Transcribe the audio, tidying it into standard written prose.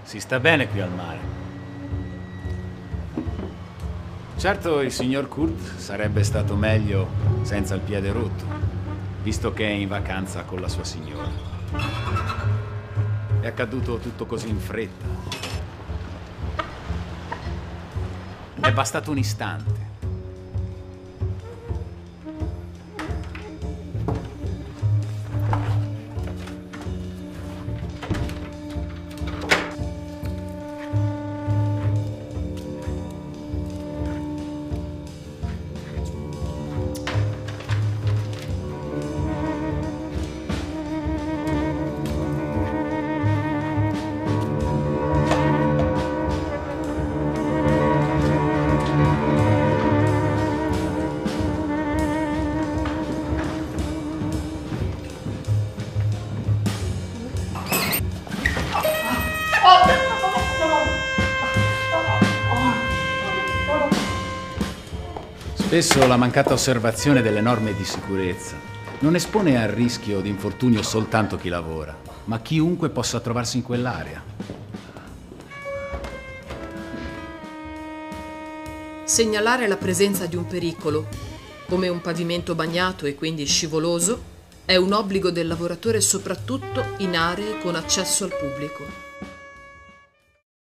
Si sta bene qui al mare. Certo, il signor Kurt sarebbe stato meglio senza il piede rotto, visto che è in vacanza con la sua signora. È accaduto tutto così in fretta. È bastato un istante. Spesso la mancata osservazione delle norme di sicurezza non espone al rischio di infortunio soltanto chi lavora, ma chiunque possa trovarsi in quell'area. Segnalare la presenza di un pericolo, come un pavimento bagnato e quindi scivoloso, è un obbligo del lavoratore soprattutto in aree con accesso al pubblico.